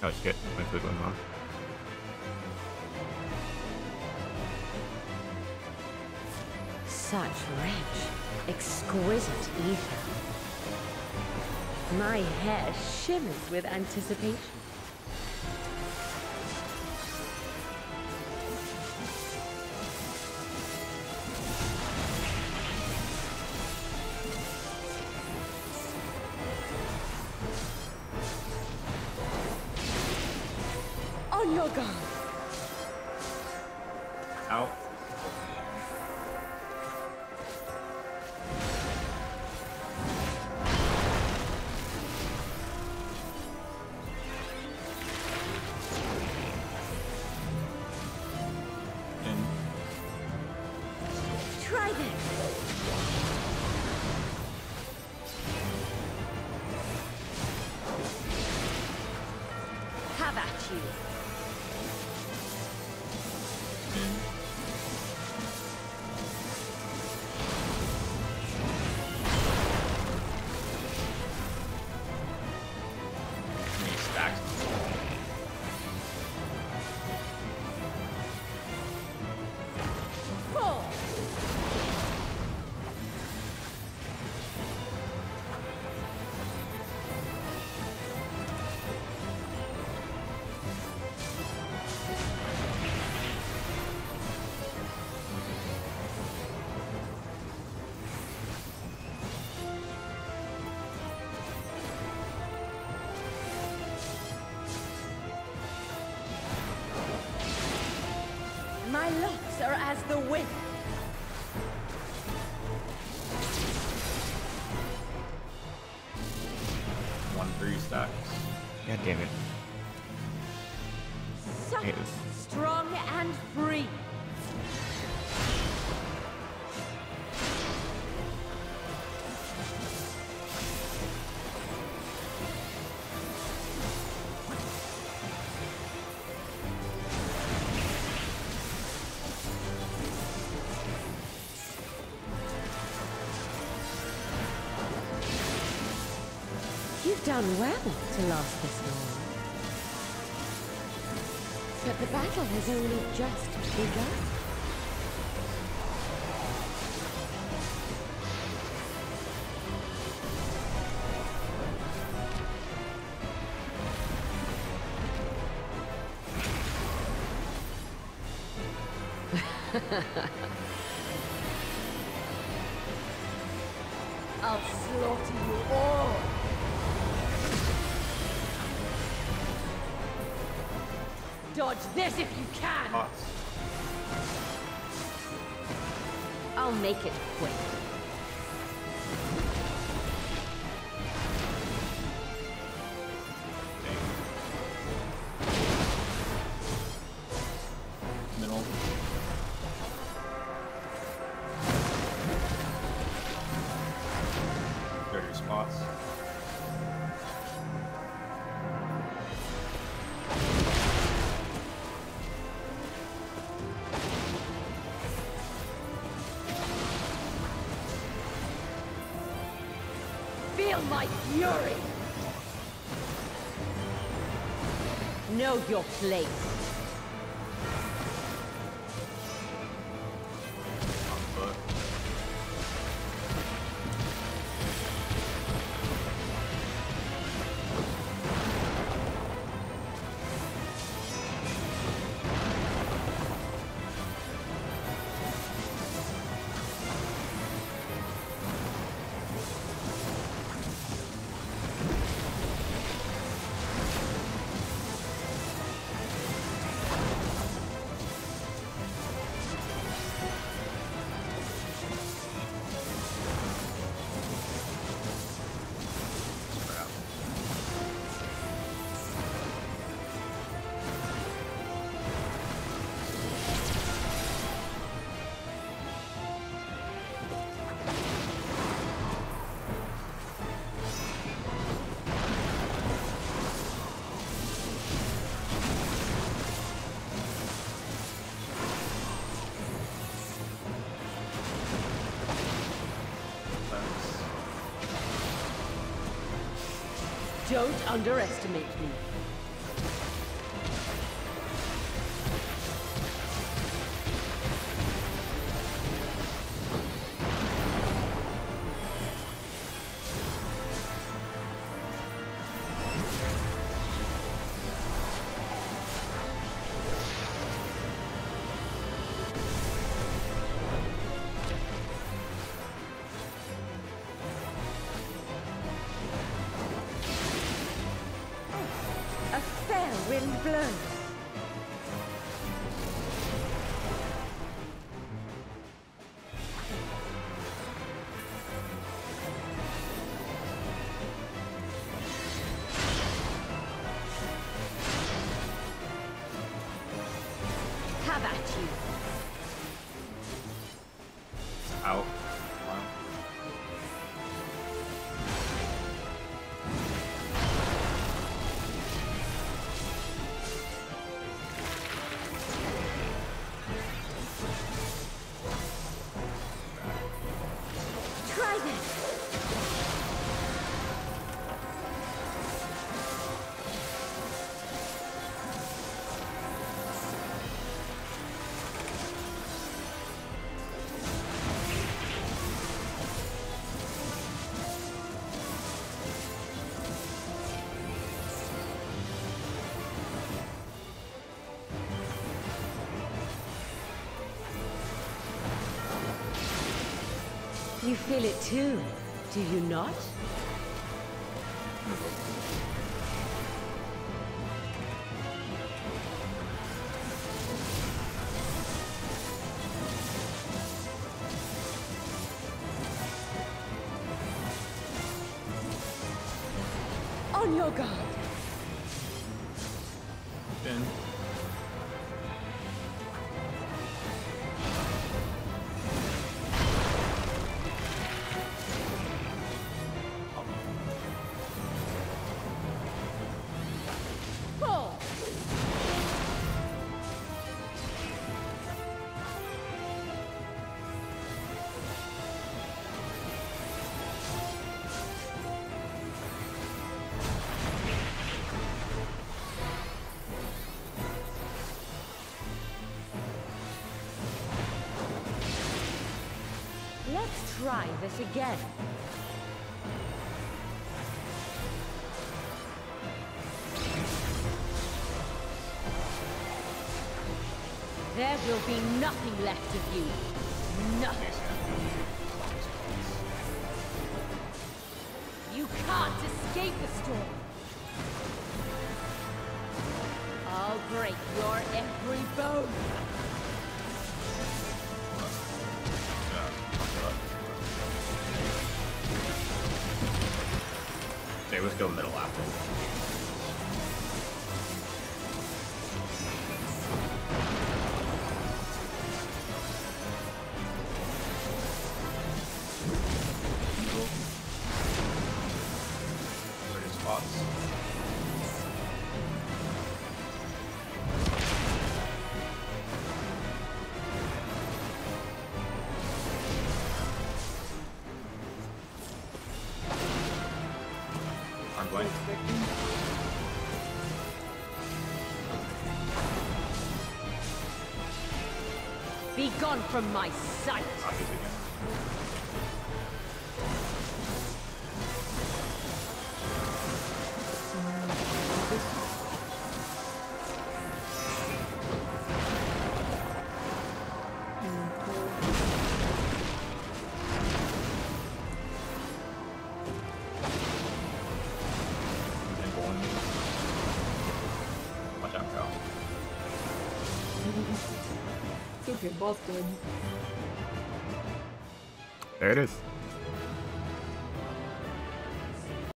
Oh shit, my food went off. Such rich, exquisite ether. My hair shimmers with anticipation. On your guard. Ow. Try this. Have at you. Stacks. Pull. My locks are as the wind. One free stacks. God damn it. Supple, Hate this. strong and free. You've done well to last this long. But the battle has only just begun. I'll slaughter you all. Dodge this if you can! Pots. I'll make it quick. Middle. Dirty spots. Feel my fury! Know your place. On foot. Don't underestimate me. wind blows. Have at you. Out. Try this. You feel it too, do you not? On your guard. Spin. Pull. Let's try this again. There will be nothing left of you. Nothing. You can't escape the storm. I'll break your every bone. Okay, let's go middle after. Spots. I'm blank. Be gone from my sight. Not this again. Watch out, Cal. Keep your both good. There it is.